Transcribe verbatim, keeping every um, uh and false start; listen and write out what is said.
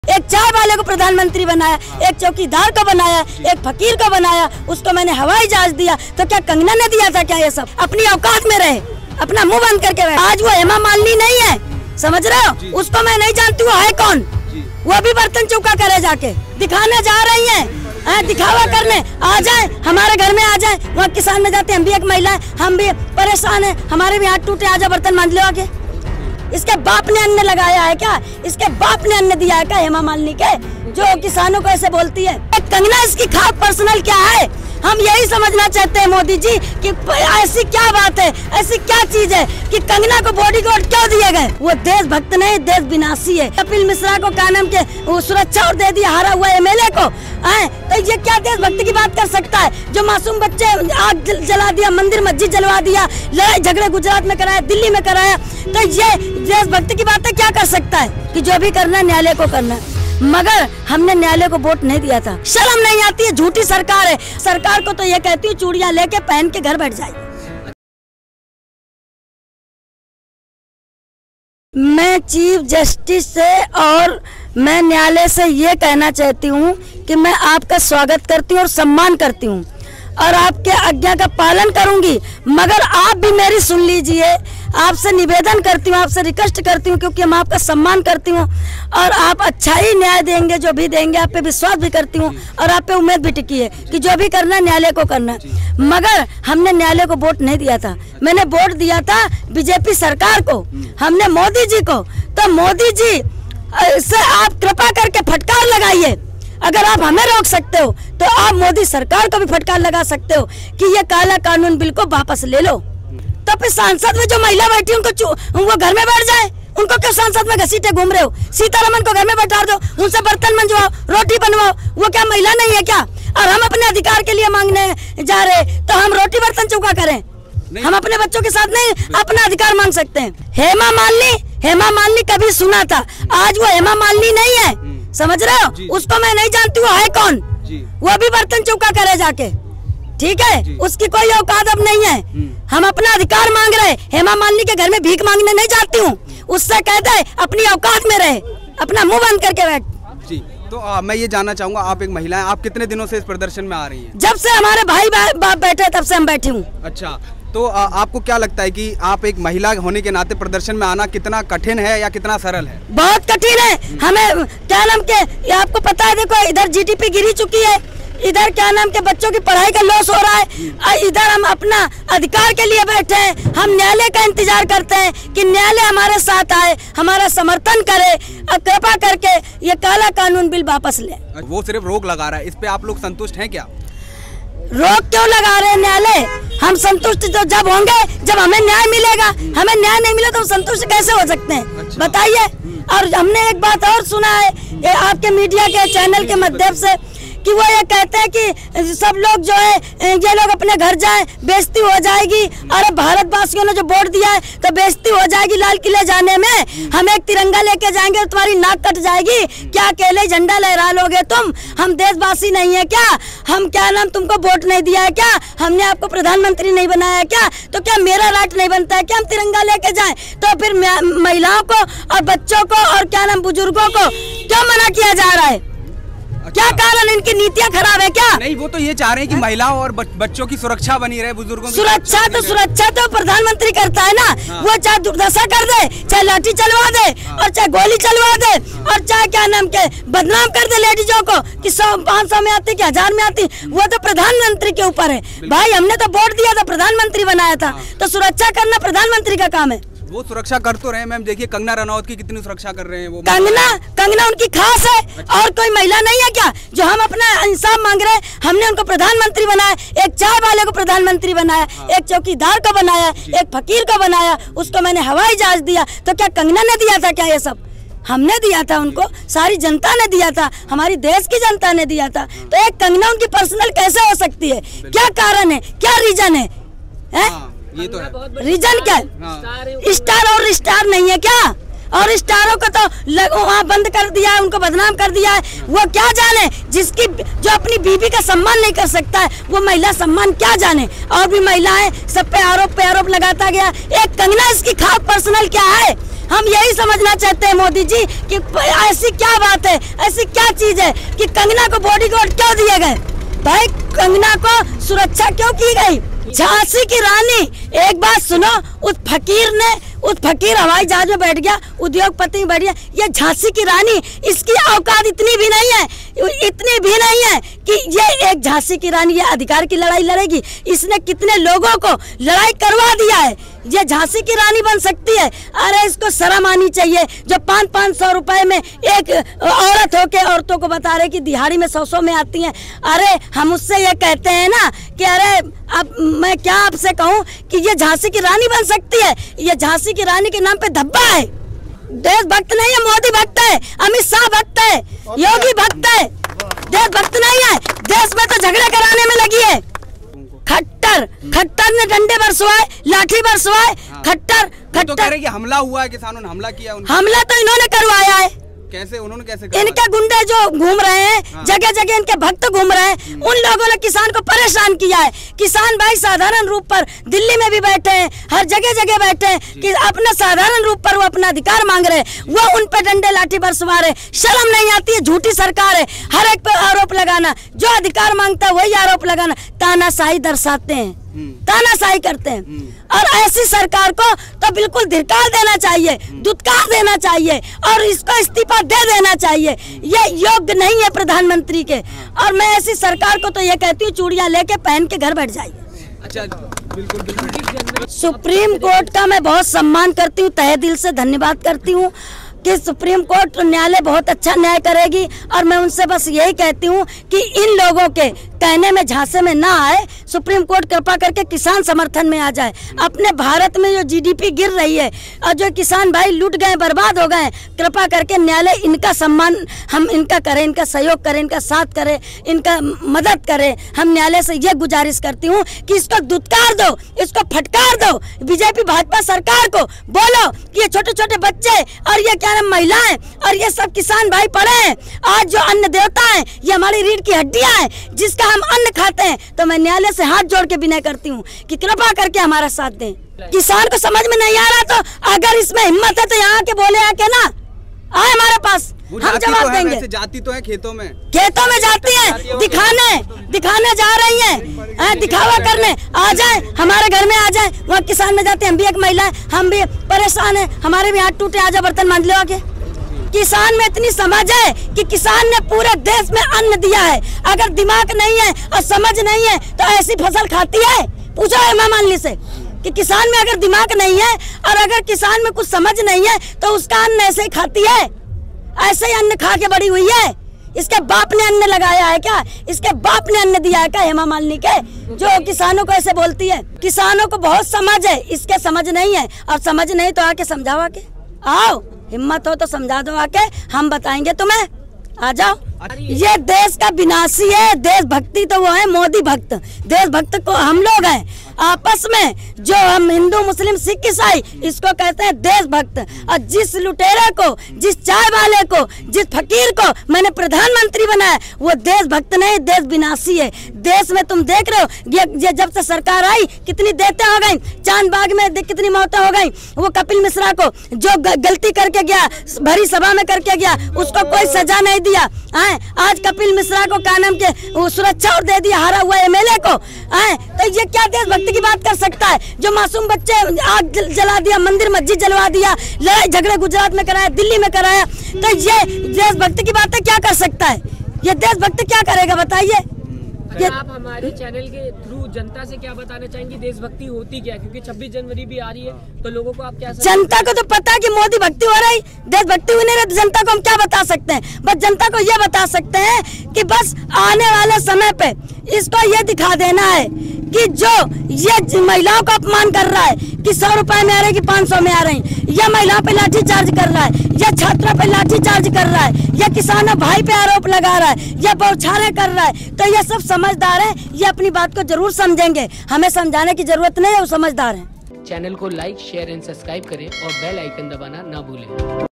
एक चाय वाले को प्रधानमंत्री बनाया, एक चौकीदार को बनाया, एक फकीर को बनाया, उसको मैंने हवाई जहाज दिया। तो क्या कंगना ने दिया था क्या? ये सब अपनी औकात में रहे, अपना मुंह बंद करके रहे। आज वो हेमा मालिनी नहीं है, समझ रहे हो? उसको मैं नहीं जानती वो है कौन। वो भी बर्तन चौका करे जाके दिखाने जा रही है, दिखावा करने। आ जाए हमारे घर में, आ जाए वहाँ किसान में जाते, हम भी एक महिला है, हम भी परेशान है, हमारे भी हाथ टूटे, आजा बर्तन मान लो आके। इसके बाप ने अन्न लगाया है क्या? इसके बाप ने अन्न दिया है क्या हेमा मालिनी के, जो किसानों को ऐसे बोलती है? कंगना इसकी खास पर्सनल क्या है? हम यही समझना चाहते हैं मोदी जी कि ऐसी क्या बात है, ऐसी क्या चीज है कि कंगना को बॉडीगार्ड क्यों दिए गए? वो देशभक्त नहीं, देश विनाशी है। कपिल मिश्रा को क्या नाम के वो सुरक्षा और दे दिया हारा हुआ एमएलए को, आए तो ये क्या देशभक्ति की बात कर सकता है? जो मासूम बच्चे आग जला दिया, मंदिर मस्जिद जलवा दिया, लड़ाई झगड़े गुजरात में कराया, दिल्ली में कराया, तो ये देशभक्ति की बातें क्या कर सकता है? कि जो भी करना है न्यायालय को करना है। मगर हमने न्यायालय को वोट नहीं दिया था। शर्म नहीं आती है? झूठी सरकार है। सरकार को तो ये कहती हूँ चूड़ियां लेके पहन के घर बैठ जाए। मैं चीफ जस्टिस से और मैं न्यायालय से ये कहना चाहती हूँ कि मैं आपका स्वागत करती हूँ और सम्मान करती हूँ और आपके आज्ञा का पालन करूंगी। मगर आप भी मेरी सुन लीजिए, आपसे निवेदन करती हूँ, आपसे रिक्वेस्ट करती हूँ, क्योंकि हम आपका सम्मान करती हूँ और आप अच्छा ही न्याय देंगे, जो भी देंगे। आप पे विश्वास भी करती हूँ और आप पे उम्मीद भी टिकी है कि जो भी करना है न्यायालय को करना है। मगर हमने न्यायालय को वोट नहीं दिया था, मैंने वोट दिया था बीजेपी सरकार को, हमने मोदी जी को। तो मोदी जी से आप कृपा करके फटकार लगाइए। अगर आप हमें रोक सकते हो तो आप मोदी सरकार को भी फटकार लगा सकते हो कि ये काला कानून बिल को वापस ले लो। तो फिर सांसद में जो महिला बैठी उनको उनको घर में बैठ जाए, उनको क्यों सांसद में घसीटे घूम रहे हो? सीतारमन को घर में बैठा दो, उनसे बर्तन मंजवाओ, रोटी बनवाओ। वो क्या महिला नहीं है क्या? और हम अपने अधिकार के लिए मांगने जा रहे, तो हम रोटी बर्तन चौका करें? हम अपने बच्चों के साथ नहीं अपना अधिकार मांग सकते हैं? हेमा मालिनी, हेमा मालिनी कभी सुना था, आज वो हेमा मालिनी नहीं है, समझ रहे हो? उसको मैं नहीं जानती वो है कौन। वो भी बर्तन चौका करे जाके, ठीक है? उसकी कोई औकात अब नहीं है। हम अपना अधिकार मांग रहे, हेमा मालिनी के घर में भीख मांगने नहीं जाती हूँ। उससे कहते हैं अपनी औकात में रहे, अपना मुंह बंद करके बैठ। जी, तो आ, मैं ये जानना चाहूंगा, आप एक महिला हैं, आप कितने दिनों से इस प्रदर्शन में आ रही हैं? जब से हमारे भाई बाप बैठे तब से हम बैठी हूँ। अच्छा, तो आ, आपको क्या लगता है कि आप एक महिला होने के नाते प्रदर्शन में आना कितना कठिन है या कितना सरल है? बहुत कठिन है। हमें क्या नाम के, आपको पता है, देखो इधर जीडीपी गिरी चुकी है, इधर क्या नाम के बच्चों की पढ़ाई का लॉस हो रहा है, इधर हम अपना अधिकार के लिए बैठे हैं। हम न्यायालय का इंतजार करते हैं कि न्यायालय हमारे साथ आए, हमारा समर्थन करे और कृपा करके ये काला कानून बिल वापस ले। वो सिर्फ रोक लगा रहा है, इस पे आप लोग संतुष्ट हैं क्या? रोक क्यों लगा रहे हैं न्यायालय? हम संतुष्ट तो जब होंगे जब हमें न्याय मिलेगा। हमें न्याय नहीं मिला तो हम संतुष्ट कैसे हो सकते हैं? अच्छा। बताइए। और हमने एक बात और सुना है ये आपके मीडिया के चैनल के माध्यम से कि वो ये कहते हैं कि सब लोग जो है ये लोग अपने घर जाएं, बेइज्जती हो जाएगी। अरे भारतवासियों ने जो वोट दिया है तो बेइज्जती हो जाएगी लाल किले जाने में। हम एक तिरंगा लेके जाएंगे तो तुम्हारी नाक कट जाएगी। क्या अकेले झंडा लहरा लोगे तुम? हम देशवासी नहीं है क्या? हम क्या नाम तुमको वोट नहीं दिया है क्या? हमने आपको प्रधानमंत्री नहीं बनाया है क्या? तो क्या मेरा राइट नहीं बनता है क्या हम तिरंगा लेके जाएं? तो फिर महिलाओं को और बच्चों को और क्या नाम बुजुर्गों को क्यों मना किया जा रहा है? अच्छा। क्या कारण? इनकी नीतियाँ खराब है क्या? नहीं, वो तो ये चाह रहे हैं कि महिलाओं और बच्चों की सुरक्षा बनी रहे, बुजुर्गों की सुरक्षा तो सुरक्षा तो प्रधानमंत्री करता है ना। हाँ। वो चाहे दुर्दशा कर दे, चाहे लाठी चलवा दे, हाँ। और चाहे गोली चलवा दे, हाँ। और चाहे क्या नाम के बदनाम कर दे लेडीजों को कि सौ पाँच सौ में आती कि हजार में आती, वो तो प्रधानमंत्री के ऊपर है। भाई हमने तो वोट दिया था, प्रधानमंत्री बनाया था, तो सुरक्षा करना प्रधानमंत्री का काम है। वो सुरक्षा कर तो रहे हैं मैम, देखिए कंगना रनौत की कितनी सुरक्षा कर रहे हैं वो। कंगना कंगना उनकी खास है। अच्छा। और कोई महिला नहीं है क्या जो हम अपना इंसाफ मांग रहे हैं? हमने उनको प्रधानमंत्री बनाया, एक चाय वाले को प्रधानमंत्री बनाया, हाँ। एक चौकीदार को बनाया, एक फकीर को बनाया, उसको मैंने हवाई जहाज दिया। तो क्या कंगना ने दिया था क्या? ये सब हमने दिया था उनको, सारी जनता ने दिया था, हमारी देश की जनता ने दिया था। तो एक कंगना उनकी पर्सनल कैसे हो सकती है? क्या कारण है, क्या रीजन है, है? ये तो है। रीजन क्या है? हाँ। स्टार और स्टार नहीं है क्या? और स्टारों को तो वहाँ बंद कर दिया है, उनको बदनाम कर दिया है। वो क्या जाने जिसकी जो अपनी बीवी का सम्मान नहीं कर सकता है वो महिला सम्मान क्या जाने? और भी महिलाएं सब पे आरोप पे आरोप लगाता गया। एक कंगना इसकी खास पर्सनल क्या है? हम यही समझना चाहते हैं मोदी जी कि ऐसी क्या बात है, ऐसी क्या चीज है कि कंगना को बॉडीगार्ड क्यों दिए गए? भाई कंगना को सुरक्षा क्यों की गई? झांसी की रानी, एक बात सुनो, उस फकीर ने उस फकीर हवाई जहाज में बैठ गया, उद्योगपति बैठ गया, ये झांसी की रानी, इसकी औकात इतनी भी नहीं है, इतनी भी नहीं है कि ये एक झांसी की रानी ये अधिकार की लड़ाई लड़ेगी। इसने कितने लोगों को लड़ाई करवा दिया है, ये झांसी की रानी बन सकती है? अरे इसको शर्म आनी चाहिए, जो पाँच पाँच सौ रुपए में एक औरत होके औरतों को बता रहे कि दिहाड़ी में सौ सौ में आती हैं। अरे हम उससे ये कहते हैं ना कि अरे अब मैं क्या आपसे कहूँ कि ये झांसी की रानी बन सकती है? ये झांसी की रानी के नाम पे धब्बा है। देशभक्त नहीं है, मोदी भक्त है, अमित शाह भक्त है, योगी भक्त है, देशभक्त नहीं है। देश में तो झगड़े कराने में लगी है। खट्टर खट्टर ने डंडे बरसवाए, लाठी बरसवाए। खट्टर खट्टर तो कह रहे कि हमला हुआ है, किसानों ने हमला किया। हमला तो इन्होंने करवाया है। कैसे? उन्होंने कैसे? इनके गुंडे जो घूम रहे हैं, हाँ। जगह जगह इनके भक्त घूम रहे हैं, उन लोगों ने किसान को परेशान किया है। किसान भाई साधारण रूप पर दिल्ली में भी बैठे हैं, हर जगह जगह बैठे हैं कि अपना साधारण रूप पर वो अपना अधिकार मांग रहे हैं, वो उन पर डंडे लाठी बरसवा रहे। शर्म नहीं आती है? झूठी सरकार है, हर एक पर आरोप लगाना, जो अधिकार मांगता है वही आरोप लगाना, तानाशाही दर्शाते हैं, तानाशाही करते हैं। और ऐसी सरकार को तो बिल्कुल धिक्कार देना चाहिए, दुत्कार देना चाहिए और इसको इस्तीफा दे देना चाहिए। ये योग्य नहीं है प्रधानमंत्री के। और मैं ऐसी सरकार को तो ये कहती हूँ चूड़ियां लेके पहन के घर बैठ जाइए। अच्छा, बिल्कुल बिल्कुल। सुप्रीम कोर्ट का मैं बहुत सम्मान करती हूँ, तहे दिल से धन्यवाद करती हूँ कि सुप्रीम कोर्ट न्यायालय बहुत अच्छा न्याय करेगी। और मैं उनसे बस यही कहती हूँ कि इन लोगों के कहने में झांसे में ना आए, सुप्रीम कोर्ट कृपा करके किसान समर्थन में आ जाए। अपने भारत में जो जीडीपी गिर रही है और जो किसान भाई लूट गए, बर्बाद हो गए, कृपा करके न्यायालय इनका सम्मान हम इनका करें, इनका सहयोग करें, इनका साथ करें, इनका मदद करें। हम न्यायालय से ये गुजारिश करती हूँ कि इसको दुत्कार दो, इसको फटकार दो। बीजेपी भाजपा सरकार को बोलो कि ये छोटे छोटे बच्चे और ये क्या नाम महिलाएं और ये सब किसान भाई पड़े हैं, आज जो अन्न देवता है, ये हमारी रीढ़ की हड्डियां हैं, जिसका हम अन्न खाते हैं। तो मैं न्यायालय से हाथ जोड़ के विनय करती हूँ कि कृपा करके हमारा साथ दें। किसान को समझ में नहीं आ रहा तो अगर इसमें हिम्मत है तो यहाँ के बोले आके ना आए हमारे पास, हम जवाब तो देंगे। जाती तो है खेतों में, खेतों में जाती है, दिखाने दिखाने जा रही हैं, दिखावा करने। आ जाए हमारे घर में, आ जाए वहाँ किसान में जाते हैं। हम भी एक महिला है, हम भी परेशान है, हमारे भी हाथ टूटे, आजा बर्तन मान लो आके। किसान में इतनी समझ है कि किसान ने पूरे देश में अन्न दिया है। अगर दिमाग नहीं है और समझ नहीं है तो ऐसी फसल खाती है? पूछो हेमा मालिनी से कि किसान में अगर दिमाग नहीं है और अगर किसान में कुछ समझ नहीं है तो उसका अन्न ऐसे ही खाती है, ऐसे ही अन्न खा के बड़ी हुई है। इसके बाप ने अन्न लगाया है क्या? इसके बाप ने अन्न दिया है क्या हेमा मालिनी के, जो किसानों को ऐसे बोलती है? किसानों को बहुत समझ है, इसके समझ नहीं है। और समझ नहीं तो आके समझाओ, आके आओ, हिम्मत हो तो समझा दो आके, हम बताएंगे तुम्हें, आ जाओ। ये देश का विनाशी है, देशभक्ति तो वो है मोदी भक्त, देशभक्त को हम लोग हैं। आपस में जो हम हिंदू मुस्लिम सिख ईसाई इसको कहते हैं देशभक्त। और जिस लुटेरे को, जिस चाय वाले को, जिस फकीर को मैंने प्रधानमंत्री बनाया वो देशभक्त नहीं, देश विनाशी है। देश में तुम देख रहे हो ये, ये जब से सरकार आई कितनी देते हो गई, चांदबाग में कितनी मौतें हो गई। वो कपिल मिश्रा को जो गलती करके गया, भरी सभा में करके गया, उसको कोई सजा नहीं दिया। आए आज कपिल मिश्रा को क्या नाम के वो सुरक्षा और दे दिया, हारा हुआ एमएलए को। आए तो ये क्या देशभक्ति की बात कर सकता है? जो मासूम बच्चे आग जला दिया, मंदिर मस्जिद जलवा दिया, लड़ाई झगड़े गुजरात में कराया, दिल्ली में कराया, तो ये देशभक्ति की बातें क्या कर सकता है? ये देशभक्त क्या करेगा बताइए? ये आप हमारे चैनल के थ्रू जनता से क्या बताना चाहेंगे, देशभक्ति होती क्या? क्योंकि छब्बीस जनवरी भी आ रही है, तो लोगों को आप क्या? जनता को तो पता है कि मोदी भक्ति हो रही, देशभक्ति हुई नहीं रही, जनता को हम क्या बता सकते हैं? बस जनता को ये बता सकते हैं कि बस आने वाले समय पे इसको ये दिखा देना है कि जो ये महिलाओं का अपमान कर रहा है कि सौ रुपए में आ रही कि पाँच सौ में आ रही, यह महिलाओं पे लाठी चार्ज कर रहा है, यह छात्रों पे लाठी चार्ज कर रहा है, यह किसानों भाई पे आरोप लगा रहा है, यह बौछारें कर रहा है, तो ये सब समझदार है, ये अपनी बात को जरूर समझेंगे। हमें समझाने की जरूरत नहीं है, वो समझदार है। चैनल को लाइक शेयर एंड सब्सक्राइब करें और बेल आइकन दबाना ना भूलें।